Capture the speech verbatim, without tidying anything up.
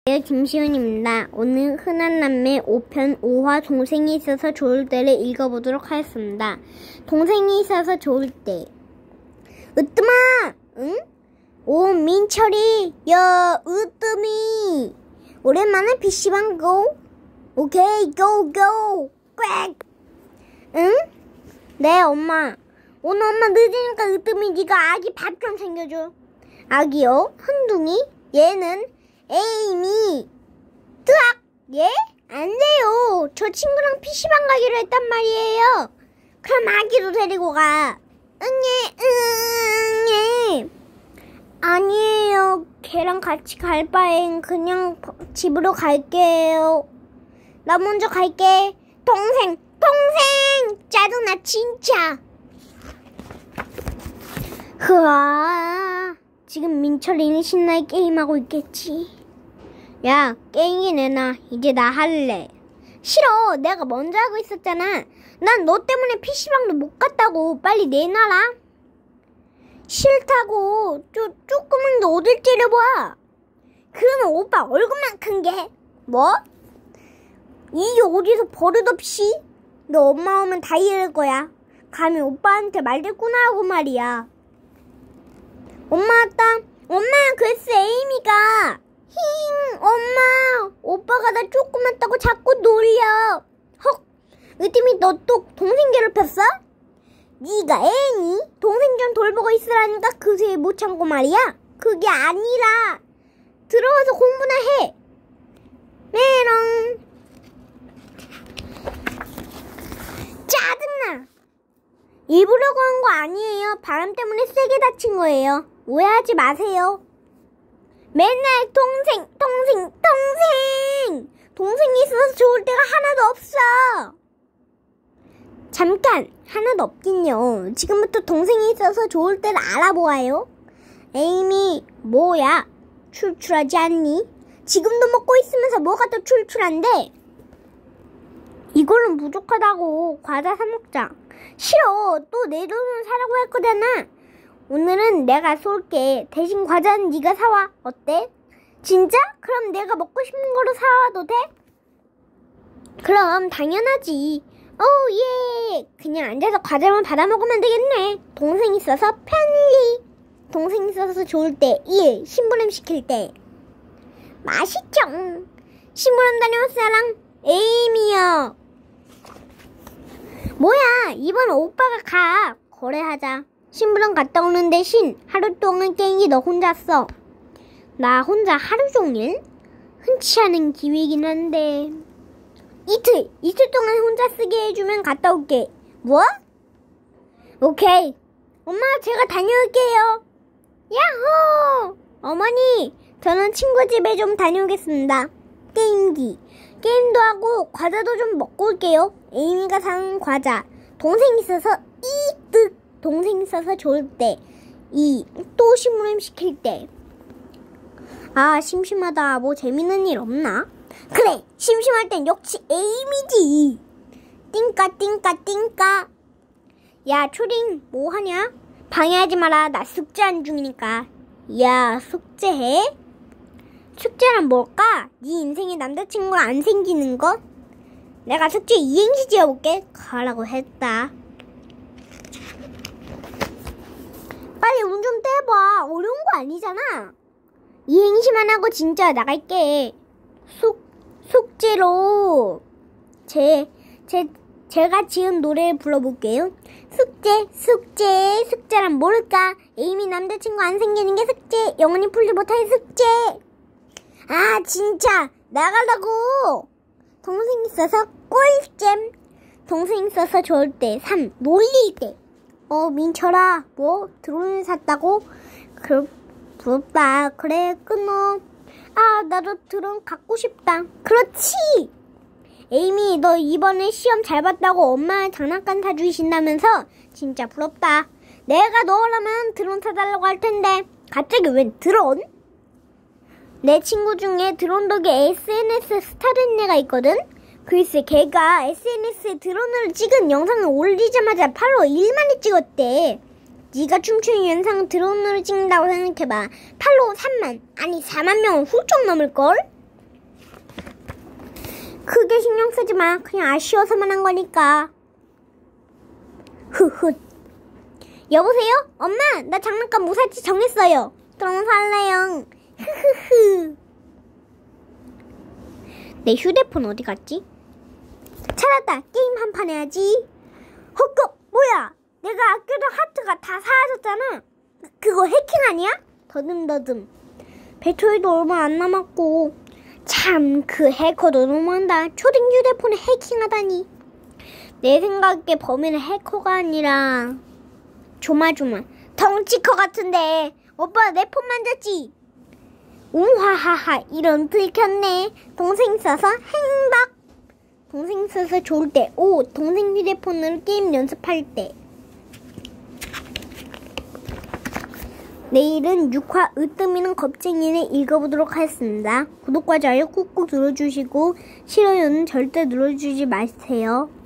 네, 김시훈입니다. 오늘 흔한 남매 오 편 오 화 동생이 있어서 좋을 때를 읽어보도록 하겠습니다. 동생이 있어서 좋을 때. 으뜸아! 응? 오, 민철이! 야, 으뜸이! 오랜만에 피시방 고? 오케이, 고, 고! 꽥! 응? 네, 엄마. 오늘 엄마 늦으니까 으뜸이 네가 아기 밥 좀 챙겨줘. 아기요? 한둥이? 얘는 에이미. 뜨악! 예? 안 돼요. 저 친구랑 피시방 가기로 했단 말이에요. 그럼 아기도 데리고 가. 응예, 응예. 아니에요. 걔랑 같이 갈 바엔 그냥 집으로 갈게요. 나 먼저 갈게. 동생, 동생! 짜증나, 진짜. 흐아. 지금 민철이는 신나게 게임하고 있겠지. 야, 게임기 내놔. 이제 나 할래. 싫어. 내가 먼저 하고 있었잖아. 난 너 때문에 피시방도 못 갔다고. 빨리 내놔라. 싫다고. 저 조그만 게 어딜 찌려봐. 그러면 오빠 얼굴만 큰 게. 뭐? 이게 어디서 버릇없이? 너 엄마 오면 다 이럴 거야. 감히 오빠한테 말대꾸나 하고 말이야. 엄마 왔다. 엄마, 글쎄 에이미가. 힝, 엄마. 오빠가 나 조그맣다고 자꾸 놀려. 헉, 으뜸이 너 또 동생 괴롭혔어? 네가 애니? 동생 좀 돌보고 있으라니까 그새 못 참고 말이야. 그게 아니라 들어와서 공부나 해. 메롱. 짜증나. 일부러 그런 거 아니에요. 바람 때문에 세게 다친 거예요. 오해하지 마세요. 맨날 동생, 동생, 동생! 동생이 있어서 좋을 때가 하나도 없어. 잠깐, 하나도 없긴요. 지금부터 동생이 있어서 좋을 때를 알아보아요. 에이미, 뭐야? 출출하지 않니? 지금도 먹고 있으면서 뭐가 더 출출한데? 이걸로 부족하다고. 과자 사 먹자. 싫어. 또 내 돈으로 사라고 할 거잖아. 오늘은 내가 쏠게. 대신 과자는 네가 사와. 어때? 진짜? 그럼 내가 먹고 싶은 거로 사와도 돼? 그럼 당연하지. 오, 예. 그냥 앉아서 과자만 받아 먹으면 되겠네. 동생 있어서 편리. 동생 있어서 좋을 때. 일. 심부름 시킬 때. 맛있죠? 심부름 다녀올 사람 에이미요. 뭐야, 이번 오빠가 가. 거래하자. 심부름 갔다 오는 대신 하루 동안 게임기 너 혼자 써. 나 혼자 하루 종일? 흔치 않은 기회이긴 한데. 이틀! 이틀 동안 혼자 쓰게 해주면 갔다 올게. 뭐? 오케이. 엄마, 제가 다녀올게요. 야호! 어머니, 저는 친구 집에 좀 다녀오겠습니다. 게임기. 게임도 하고 과자도 좀 먹고 올게요. 에이미가 사는 과자. 동생 있어서 이득. 동생 있어서 좋을 때. 이. 또 심부름 시킬 때. 아, 심심하다. 뭐 재밌는 일 없나? 그래, 심심할 땐 역시 에이미지. 띵까 띵까 띵까. 야, 초딩 뭐하냐? 방해하지 마라. 나 숙제하는 중이니까. 야, 숙제해? 숙제란 뭘까? 네 인생에 남자친구가 안 생기는 거? 내가 숙제 이행시 지어볼게. 가라고 했다. 빨리 운 좀 떼봐. 어려운 거 아니잖아. 이행시만 하고 진짜 나갈게. 숙, 숙제로 제, 제, 제가 지은 노래 불러볼게요. 숙제, 숙제, 숙제란 뭘까? 에이미 남자친구 안 생기는 게 숙제. 영원히 풀지 못할 숙제. 아, 진짜 나가려고. 동생 있어서 꿀잼. 동생 있어서 좋을 때. 삼. 놀릴 때. 어, 민철아, 뭐 드론을 샀다고? 그, 부럽다. 그래, 끊어. 아, 나도 드론 갖고 싶다. 그렇지. 에이미, 너 이번에 시험 잘 봤다고 엄마 장난감 사주신다면서? 진짜 부럽다. 내가 너라면 드론 사달라고 할 텐데 갑자기 웬 드론? 내 친구 중에 드론 덕에 에스엔에스 스타 된 애가 있거든? 글쎄, 걔가 에스엔에스에 드론으로 찍은 영상을 올리자마자 팔로워 일만에 찍었대. 네가 춤추는 영상 드론으로 찍는다고 생각해봐. 팔로워 삼만, 아니 사만 명은 훌쩍 넘을걸? 크게 신경 쓰지 마. 그냥 아쉬워서만 한 거니까. 흐흐. 여보세요? 엄마, 나 장난감 뭐 살지 정했어요. 그럼 살래요. 흐흐흐. 내 휴대폰 어디 갔지? 찾았다. 게임 한 판 해야지. 헛거 뭐야? 내가 아끼던 하트가 다 사라졌잖아. 그거 해킹 아니야? 더듬더듬. 배터리도 얼마 안 남았고. 참, 그 해커도 너무한다. 초딩 휴대폰에 해킹하다니. 내 생각에 범인은 해커가 아니라 조마조마 덩치커 같은데. 오빠 내 폰 만졌지? 우하하하, 이런 들켰네. 동생 있어서 행복. 동생 있어서 좋을 때. 오, 동생 휴대폰으로 게임 연습할 때. 내일은 육 화 으뜸이는 겁쟁이를 읽어보도록 하겠습니다. 구독과 좋아요 꾹꾹 눌러주시고 싫어요는 절대 눌러주지 마세요.